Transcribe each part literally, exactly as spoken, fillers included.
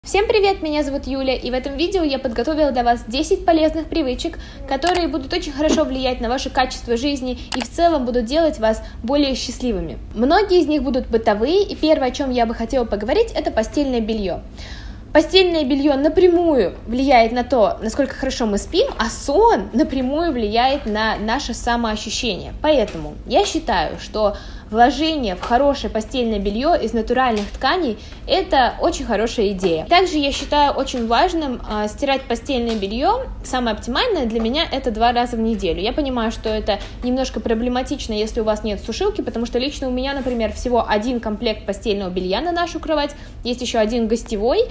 Всем привет, меня зовут Юля, и в этом видео я подготовила для вас десять полезных привычек, которые будут очень хорошо влиять на ваше качество жизни и в целом будут делать вас более счастливыми. Многие из них будут бытовые, и первое, о чем я бы хотела поговорить, это постельное белье. Постельное белье напрямую влияет на то, насколько хорошо мы спим, а сон напрямую влияет на наше самоощущение. Поэтому я считаю, что вложение в хорошее постельное белье из натуральных тканей – это очень хорошая идея. Также я считаю очень важным э, стирать постельное белье. Самое оптимальное для меня – это два раза в неделю. Я понимаю, что это немножко проблематично, если у вас нет сушилки, потому что лично у меня, например, всего один комплект постельного белья на нашу кровать, есть еще один гостевой,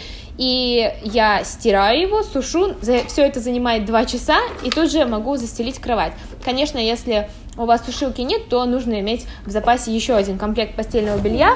и я стираю его, сушу, все это занимает два часа, и тут же могу застелить кровать. Конечно, если у вас сушилки нет, то нужно иметь в запасе еще один комплект постельного белья,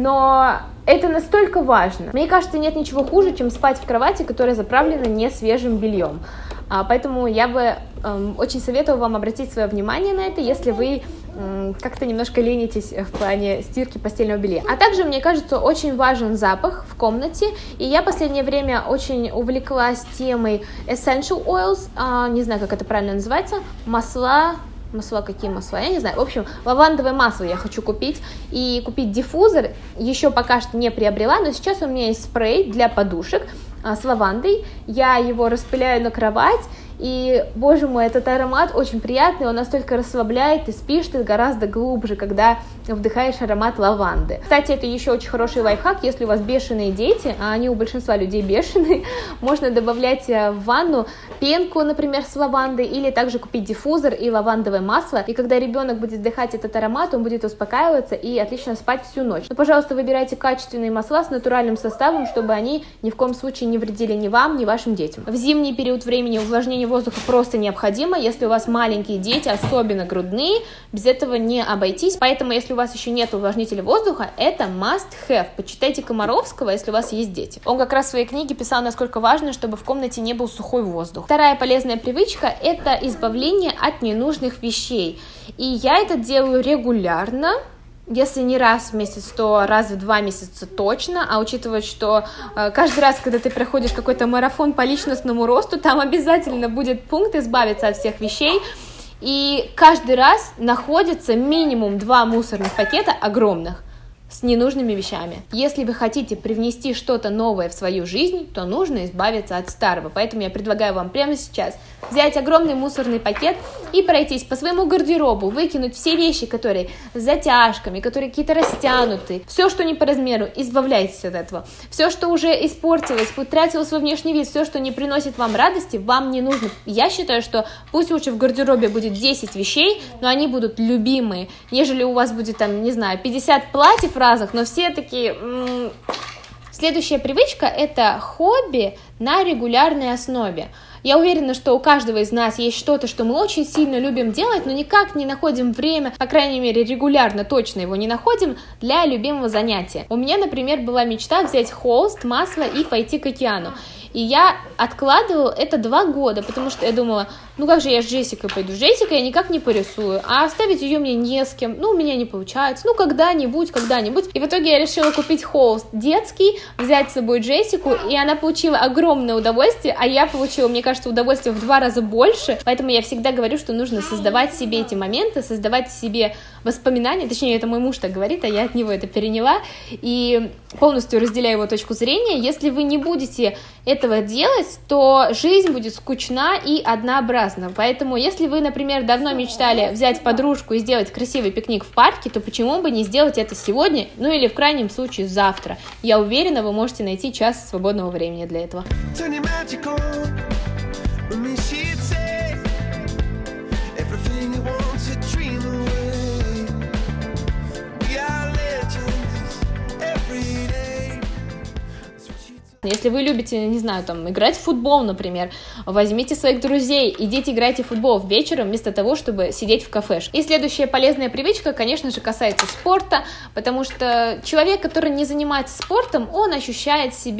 но это настолько важно. Мне кажется, нет ничего хуже, чем спать в кровати, которая заправлена не свежим бельем. А, поэтому я бы эм, очень советовала вам обратить свое внимание на это, если вы эм, как-то немножко ленитесь в плане стирки постельного белья. А также, мне кажется, очень важен запах в комнате, и я в последнее время очень увлеклась темой essential oils, а, не знаю, как это правильно называется, масла... Масла, какие масла, я не знаю. В общем, лавандовое масло я хочу купить. И купить диффузор еще пока что не приобрела, но сейчас у меня есть спрей для подушек а, с лавандой. Я его распыляю на кровать. И, боже мой, этот аромат очень приятный, он настолько расслабляет, и спишь ты гораздо глубже, когда вдыхаешь аромат лаванды. Кстати, это еще очень хороший лайфхак, если у вас бешеные дети, а они у большинства людей бешеные, можно добавлять в ванну пенку, например, с лавандой, или также купить диффузор и лавандовое масло, и когда ребенок будет вдыхать этот аромат, он будет успокаиваться и отлично спать всю ночь. Но, пожалуйста, выбирайте качественные масла с натуральным составом, чтобы они ни в коем случае не вредили ни вам, ни вашим детям. В зимний период времени увлажнение воздуха просто необходимо, если у вас маленькие дети, особенно грудные, без этого не обойтись, поэтому если у вас еще нет увлажнителя воздуха, это must have. Почитайте Комаровского, если у вас есть дети. Он как раз в своей книге писал, насколько важно, чтобы в комнате не был сухой воздух. Вторая полезная привычка – это избавление от ненужных вещей, и я это делаю регулярно. Если не раз в месяц, то раз в два месяца точно, а учитывая, что э, каждый раз, когда ты проходишь какой-то марафон по личностному росту, там обязательно будет пункт избавиться от всех вещей, и каждый раз находится минимум два мусорных пакета огромных с ненужными вещами. Если вы хотите привнести что-то новое в свою жизнь, то нужно избавиться от старого. Поэтому я предлагаю вам прямо сейчас взять огромный мусорный пакет и пройтись по своему гардеробу, выкинуть все вещи, которые с затяжками, которые какие-то растянутые, все, что не по размеру, избавляйтесь от этого. Все, что уже испортилось, потратило свой внешний вид, все, что не приносит вам радости, вам не нужно. Я считаю, что пусть лучше в гардеробе будет десять вещей, но они будут любимые, нежели у вас будет там, не знаю, пятьдесят платьев разных, но все такие... М- Следующая привычка – это хобби на регулярной основе. Я уверена, что у каждого из нас есть что-то, что мы очень сильно любим делать, но никак не находим время, по крайней мере, регулярно точно его не находим для любимого занятия. У меня, например, была мечта взять холст, масло и пойти к океану. И я откладывала это два года, потому что я думала, ну как же я с Джессикой пойду? С Джессикой я никак не порисую, а оставить ее мне не с кем, ну у меня не получается, ну когда-нибудь, когда-нибудь. И в итоге я решила купить холст детский, взять с собой Джессику, и она получила огромное удовольствие, а я получила, мне кажется, удовольствие в два раза больше, поэтому я всегда говорю, что нужно создавать себе эти моменты, создавать себе воспоминания, точнее, это мой муж так говорит, а я от него это переняла, и полностью разделяю его точку зрения. Если вы не будете этого делать, то жизнь будет скучна и однообразна. Поэтому, если вы, например, давно мечтали взять подружку и сделать красивый пикник в парке, то почему бы не сделать это сегодня, ну или в крайнем случае завтра? Я уверена, вы можете найти час свободного времени для этого. Если вы любите, не знаю, там, играть в футбол, например, возьмите своих друзей, идите играйте в футбол вечером вместо того, чтобы сидеть в кафешке. И следующая полезная привычка, конечно же, касается спорта, потому что человек, который не занимается спортом, он ощущает себя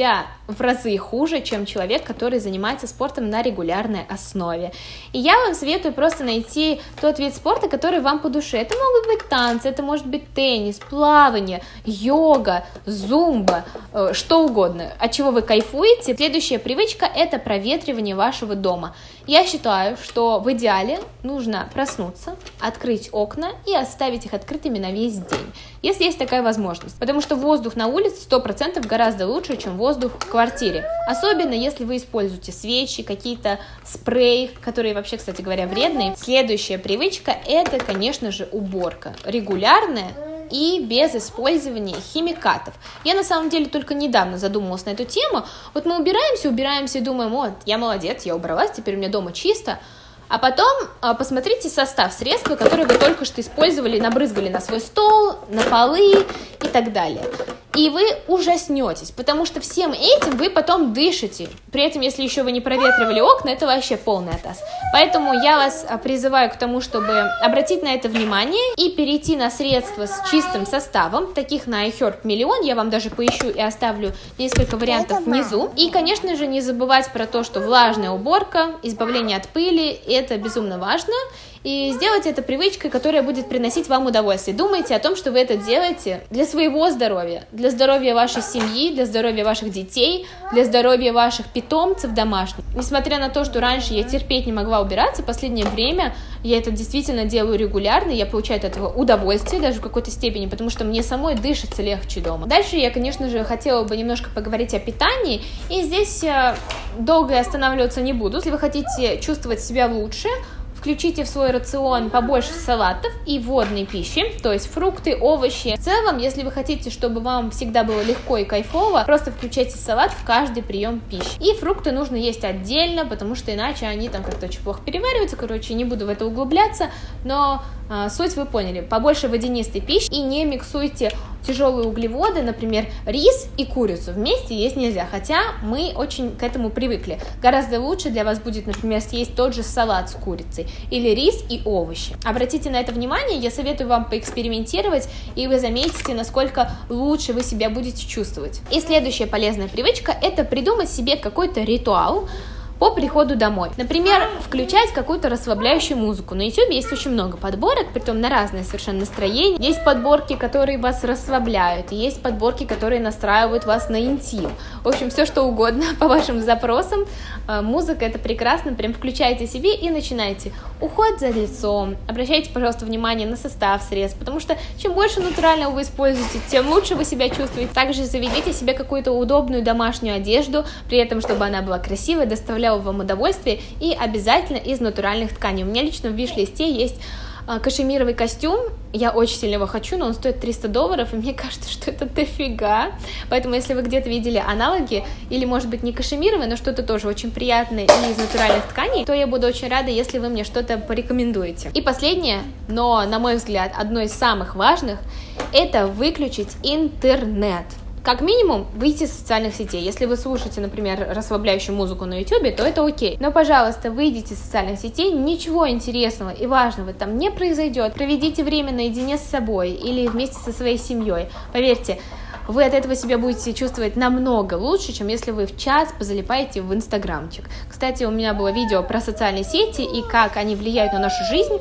в разы хуже, чем человек, который занимается спортом на регулярной основе. И я вам советую просто найти тот вид спорта, который вам по душе. Это могут быть танцы, это может быть теннис, плавание, йога, зумба, э, что угодно, от чего вы кайфуете. Следующая привычка – это проветривание вашего дома. Я считаю, что в идеале нужно проснуться, открыть окна и оставить их открытыми на весь день, если есть такая возможность, потому что воздух на улице сто процентов гораздо лучше, чем воздух в квартире, особенно если вы используете свечи, какие-то спреи, которые вообще, кстати говоря, вредные. Следующая привычка – это, конечно же, уборка, регулярная и без использования химикатов. Я на самом деле только недавно задумалась на эту тему. Вот мы убираемся, убираемся и думаем: вот, я молодец, я убралась, теперь у меня дома чисто. А потом а, посмотрите состав средства, которые вы только что использовали, набрызгали на свой стол, на полы и так далее. И вы ужаснетесь, потому что всем этим вы потом дышите. При этом, если еще вы не проветривали окна, это вообще полный атас. Поэтому я вас призываю к тому, чтобы обратить на это внимание и перейти на средства с чистым составом. Таких на iHerb миллион, я вам даже поищу и оставлю несколько вариантов внизу. И, конечно же, не забывать про то, что влажная уборка, избавление от пыли, это безумно важно. И сделайте это привычкой, которая будет приносить вам удовольствие. Думайте о том, что вы это делаете для своего здоровья, для здоровья вашей семьи, для здоровья ваших детей, для здоровья ваших питомцев домашних. Несмотря на то, что раньше я терпеть не могла убираться, в последнее время я это действительно делаю регулярно, я получаю от этого удовольствие даже в какой-то степени, потому что мне самой дышится легче дома. Дальше я, конечно же, хотела бы немножко поговорить о питании, и здесь долго останавливаться не буду. Если вы хотите чувствовать себя лучше, включите в свой рацион побольше салатов и водной пищи, то есть фрукты, овощи. В целом, если вы хотите, чтобы вам всегда было легко и кайфово, просто включайте салат в каждый прием пищи. И фрукты нужно есть отдельно, потому что иначе они там как-то очень плохо перевариваются. Короче, не буду в это углубляться, но а, суть вы поняли. Побольше водянистой пищи и не миксуйте тяжелые углеводы, например, рис и курицу вместе есть нельзя, хотя мы очень к этому привыкли. Гораздо лучше для вас будет, например, съесть тот же салат с курицей или рис и овощи. Обратите на это внимание, я советую вам поэкспериментировать, и вы заметите, насколько лучше вы себя будете чувствовать. И следующая полезная привычка – это придумать себе какой-то ритуал по приходу домой. Например, включать какую-то расслабляющую музыку. На YouTube есть очень много подборок, притом на разное совершенно настроение. Есть подборки, которые вас расслабляют, есть подборки, которые настраивают вас на интим. В общем, все что угодно по вашим запросам. Музыка — это прекрасно, прям включайте себе и начинайте. Уход за лицом. Обращайте, пожалуйста, внимание на состав средств, потому что чем больше натурального вы используете, тем лучше вы себя чувствуете. Также заведите себе какую-то удобную домашнюю одежду, при этом, чтобы она была красивой, доставляла вам удовольствие, и обязательно из натуральных тканей. У меня лично в виш-листе есть а, кашемировый костюм, я очень сильно его хочу, но он стоит триста долларов, и мне кажется, что это дофига, поэтому если вы где-то видели аналоги, или может быть не кашемировый, но что-то тоже очень приятное и из натуральных тканей, то я буду очень рада, если вы мне что-то порекомендуете. И последнее, но на мой взгляд одно из самых важных, это выключить интернет. Как минимум, выйти из социальных сетей. Если вы слушаете, например, расслабляющую музыку на YouTube, то это окей. Но, пожалуйста, выйдите из социальных сетей, ничего интересного и важного там не произойдет. Проведите время наедине с собой или вместе со своей семьей. Поверьте, вы от этого себя будете чувствовать намного лучше, чем если вы в час позалипаете в инстаграмчик. Кстати, у меня было видео про социальные сети и как они влияют на нашу жизнь.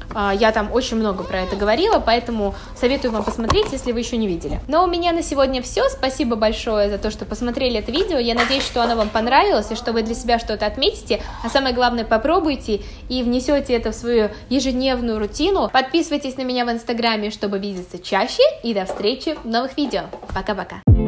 Я там очень много про это говорила, поэтому советую вам посмотреть, если вы еще не видели. Но у меня на сегодня все. Спасибо большое за то, что посмотрели это видео. Я надеюсь, что оно вам понравилось и что вы для себя что-то отметите. А самое главное, попробуйте и внесете это в свою ежедневную рутину. Подписывайтесь на меня в инстаграме, чтобы видеться чаще. И до встречи в новых видео. Пока-пока.